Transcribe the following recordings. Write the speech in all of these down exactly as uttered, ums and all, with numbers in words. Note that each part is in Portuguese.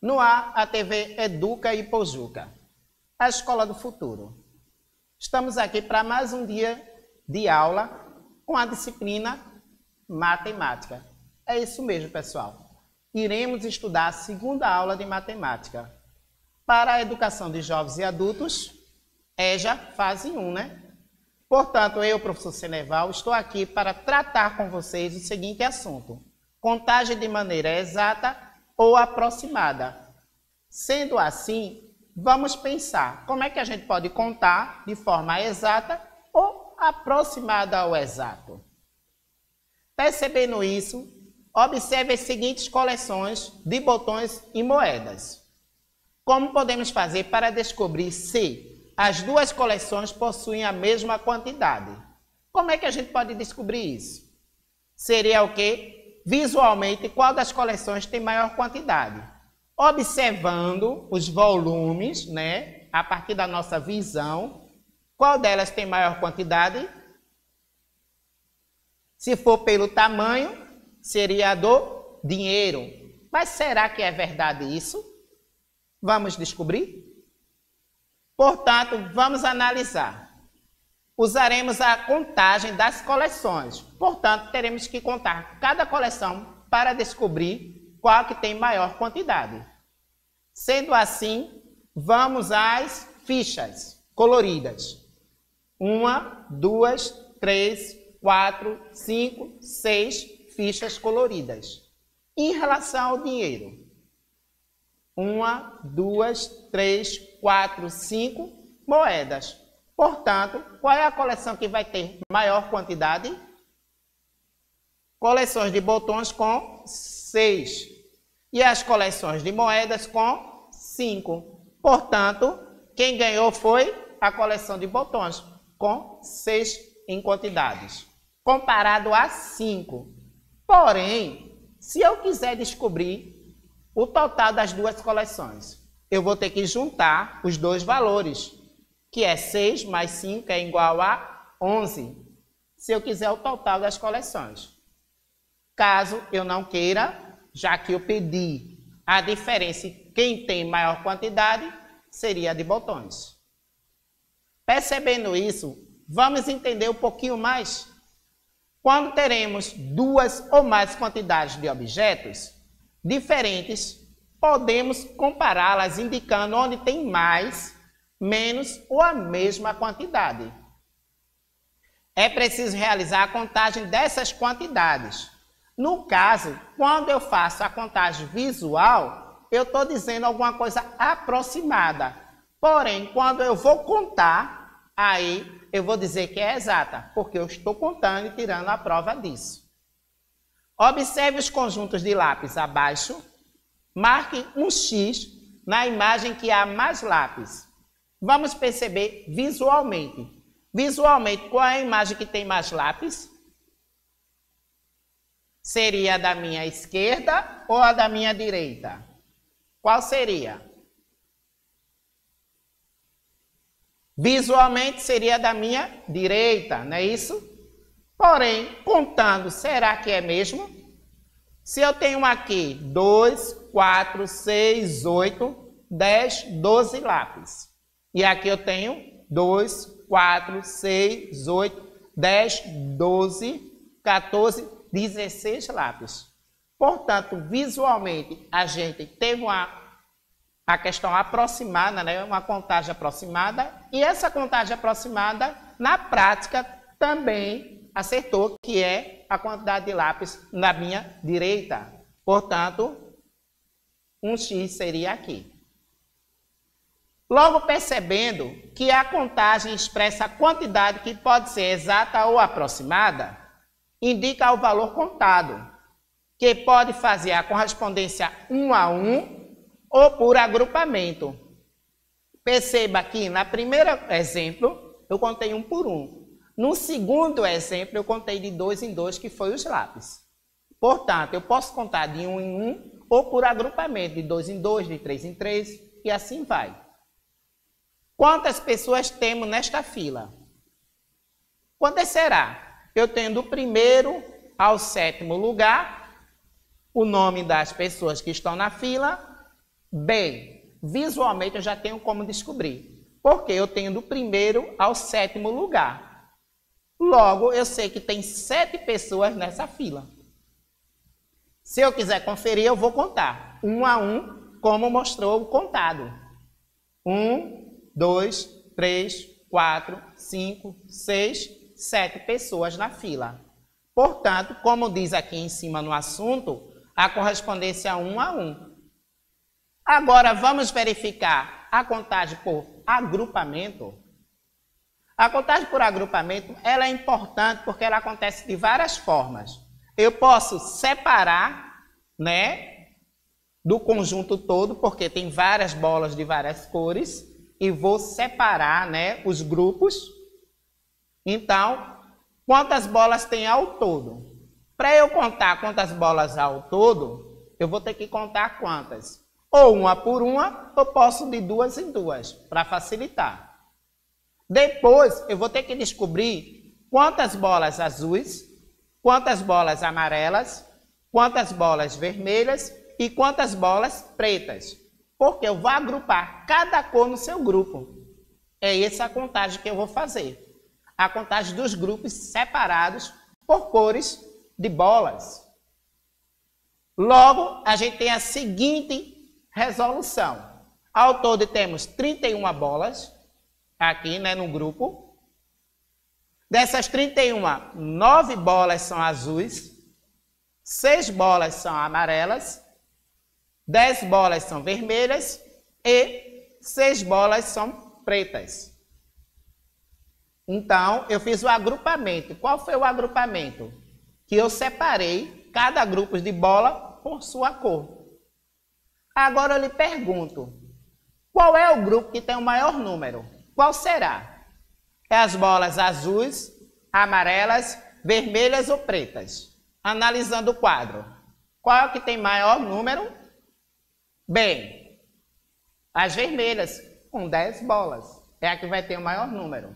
No ar, a T V Educa e Pojuca, a Escola do Futuro. Estamos aqui para mais um dia de aula com a disciplina Matemática. É isso mesmo, pessoal. Iremos estudar a segunda aula de Matemática para a educação de jovens e adultos, E J A, fase um, né? Portanto, eu, professor Ceneval, estou aqui para tratar com vocês o seguinte assunto: contagem de maneira exata ou aproximada. Sendo assim, vamos pensar como é que a gente pode contar de forma exata ou aproximada ao exato. Percebendo isso, observe as seguintes coleções de botões e moedas. Como podemos fazer para descobrir se as duas coleções possuem a mesma quantidade? Como é que a gente pode descobrir isso? Seria o quê? Visualmente, qual das coleções tem maior quantidade? Observando os volumes, né, a partir da nossa visão, qual delas tem maior quantidade? Se for pelo tamanho, seria a do dinheiro. Mas será que é verdade isso? Vamos descobrir? Portanto, vamos analisar. Usaremos a contagem das coleções. Portanto, teremos que contar cada coleção para descobrir qual que tem maior quantidade. Sendo assim, vamos às fichas coloridas. Uma, duas, três, quatro, cinco, seis fichas coloridas. Em relação ao dinheiro. Uma, duas, três, quatro, cinco moedas. Portanto, qual é a coleção que vai ter maior quantidade? Coleções de botões com seis. E as coleções de moedas com cinco. Portanto, quem ganhou foi a coleção de botões, com seis em quantidades, comparado a cinco. Porém, se eu quiser descobrir o total das duas coleções, eu vou ter que juntar os dois valores, que é seis mais cinco, que é igual a onze, se eu quiser o total das coleções. Caso eu não queira, já que eu pedi a diferença, quem tem maior quantidade seria a de botões. Percebendo isso, vamos entender um pouquinho mais. Quando teremos duas ou mais quantidades de objetos diferentes, podemos compará-las indicando onde tem mais, menos ou a mesma quantidade. É preciso realizar a contagem dessas quantidades. No caso, quando eu faço a contagem visual, eu estou dizendo alguma coisa aproximada. Porém, quando eu vou contar, aí eu vou dizer que é exata, porque eu estou contando e tirando a prova disso. Observe os conjuntos de lápis abaixo. Marque um X na imagem que há mais lápis. Vamos perceber visualmente. Visualmente, qual é a imagem que tem mais lápis? Seria a da minha esquerda ou a da minha direita? Qual seria? Visualmente seria a da minha direita, não é isso? Porém, contando, será que é mesmo? Se eu tenho aqui dois, quatro, seis, oito, dez, doze lápis. E aqui eu tenho dois, quatro, seis, oito, dez, doze, quatorze, dezesseis lápis. Portanto, visualmente, a gente teve uma a questão aproximada, né? Uma contagem aproximada. E essa contagem aproximada, na prática, também acertou, que é a quantidade de lápis na minha direita. Portanto, um X seria aqui. Logo percebendo que a contagem expressa a quantidade que pode ser exata ou aproximada, indica o valor contado, que pode fazer a correspondência um a um ou por agrupamento. Perceba que no primeiro exemplo eu contei um por um. No segundo exemplo eu contei de dois em dois, que foi os lápis. Portanto, eu posso contar de um em um ou por agrupamento, de dois em dois, de três em três e assim vai. Quantas pessoas temos nesta fila? Quantas será? Eu tenho do primeiro ao sétimo lugar o nome das pessoas que estão na fila, Bem, visualmente eu já tenho como descobrir. Porque eu tenho do primeiro ao sétimo lugar. Logo, eu sei que tem sete pessoas nessa fila. Se eu quiser conferir, eu vou contar. Um a um, como mostrou o contado. Um, dois, três, quatro, cinco, seis, sete pessoas na fila. Portanto, como diz aqui em cima no assunto, a correspondência um a um. Agora, vamos verificar a contagem por agrupamento. A contagem por agrupamento, ela é importante porque ela acontece de várias formas. Eu posso separar, né, do conjunto todo, porque tem várias bolas de várias cores, e vou separar, né, os grupos. Então, quantas bolas tem ao todo? Para eu contar quantas bolas há ao todo, eu vou ter que contar quantas. Ou uma por uma, eu posso de duas em duas, para facilitar. Depois, eu vou ter que descobrir quantas bolas azuis, quantas bolas amarelas, quantas bolas vermelhas e quantas bolas pretas. Porque eu vou agrupar cada cor no seu grupo. É essa a contagem que eu vou fazer. A contagem dos grupos separados por cores de bolas. Logo, a gente tem a seguinte resolução. Ao todo temos trinta e uma bolas aqui, né, no grupo. Dessas trinta e uma, nove bolas são azuis, seis bolas são amarelas, dez bolas são vermelhas e seis bolas são pretas. Então, eu fiz o agrupamento. Qual foi o agrupamento? Que eu separei cada grupo de bola por sua cor. Agora eu lhe pergunto, qual é o grupo que tem o maior número? Qual será? É as bolas azuis, amarelas, vermelhas ou pretas? Analisando o quadro. Qual é o que tem maior número? Bem, as vermelhas, com dez bolas. É a que vai ter o maior número.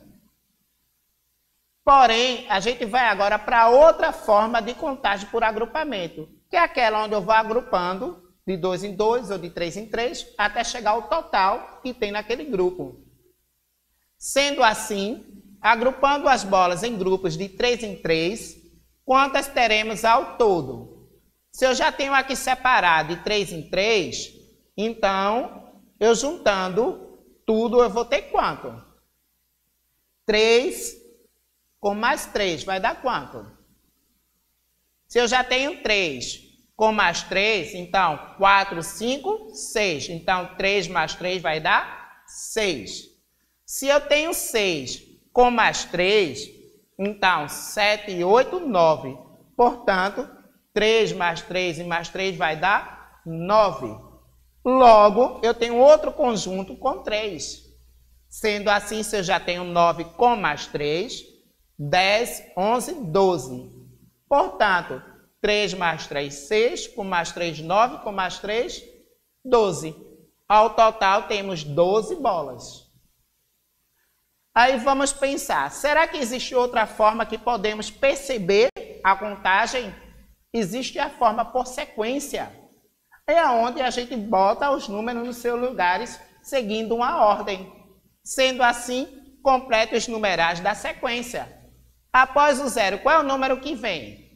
Porém, a gente vai agora para outra forma de contagem por agrupamento, que é aquela onde eu vou agrupando de dois em dois ou de três em três, até chegar ao total que tem naquele grupo. Sendo assim, agrupando as bolas em grupos de três em três, quantas teremos ao todo? Se eu já tenho aqui separado de três em três, então, eu juntando tudo, eu vou ter quanto? três com mais três vai dar quanto? Se eu já tenho três com mais três, então quatro, cinco, seis. Então, três mais três vai dar seis. Se eu tenho seis com mais três, então sete, oito, nove. Portanto, três mais três e mais três vai dar nove. Logo, eu tenho outro conjunto com três. Sendo assim, se eu já tenho nove com mais três, dez, onze, doze. Portanto, três mais três, seis, com mais três, nove, com mais três, doze. Ao total, temos doze bolas. Aí vamos pensar, será que existe outra forma que podemos perceber a contagem? Existe a forma por sequência. É onde a gente bota os números nos seus lugares, seguindo uma ordem. Sendo assim, completa os numerais da sequência. Após o zero, qual é o número que vem?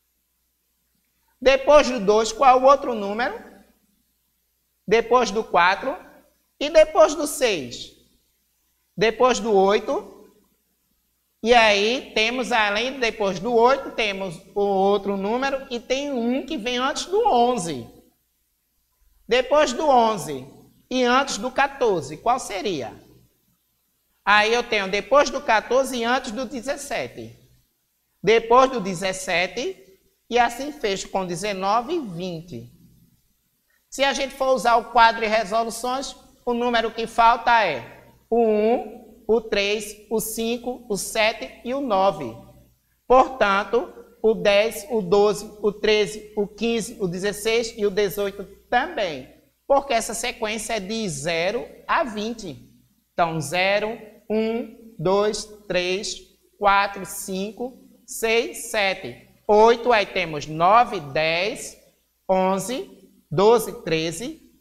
Depois do dois, qual é o outro número? Depois do quatro. E depois do seis? Depois do oito. E aí, temos além, depois do oito, temos o outro número e tem um que vem antes do onze. Depois do onze e antes do quatorze, qual seria? Aí eu tenho depois do quatorze e antes do dezessete. Depois do dezessete e assim fecho com dezenove e vinte. Se a gente for usar o quadro de resoluções, o número que falta é o um, o três, o cinco, o sete e o nove. Portanto, o dez, o doze, o treze, o quinze, o dezesseis e o dezoito também. Porque essa sequência é de zero a vinte. Então, zero, um, dois, três, quatro, cinco, seis, sete, oito. Aí temos nove, dez, onze, doze, treze,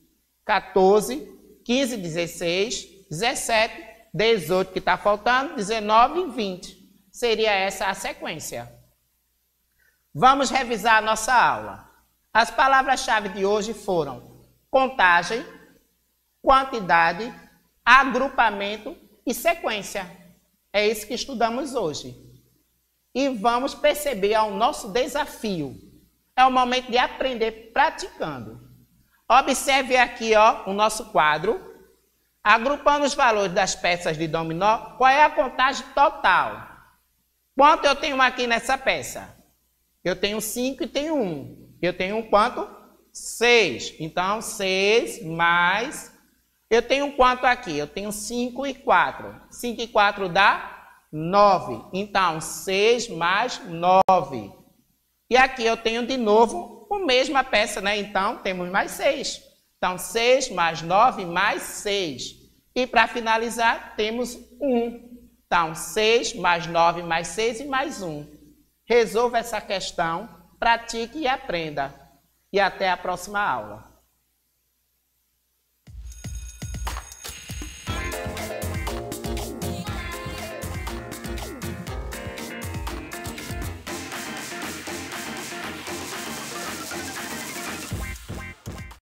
quatorze, quinze, dezesseis, dezessete, dezoito que está faltando, dezenove e vinte. Seria essa a sequência. Vamos revisar a nossa aula. As palavras-chave de hoje foram contagem, quantidade, agrupamento e sequência. É isso que estudamos hoje. E vamos perceber ao nosso desafio. É o momento de aprender praticando. Observe aqui, ó, o nosso quadro. Agrupando os valores das peças de dominó, qual é a contagem total? Quanto eu tenho aqui nessa peça? Eu tenho cinco e tenho um. Eu tenho quanto? seis. Então, seis mais... Eu tenho quanto aqui? Eu tenho cinco e quatro. cinco e quatro dá nove. Então, seis mais nove. E aqui eu tenho de novo a mesma peça, né? Então, temos mais seis. Então, seis mais nove mais seis. E para finalizar, temos um. Então, seis mais nove mais seis e mais um. Resolva essa questão, pratique e aprenda. E até a próxima aula.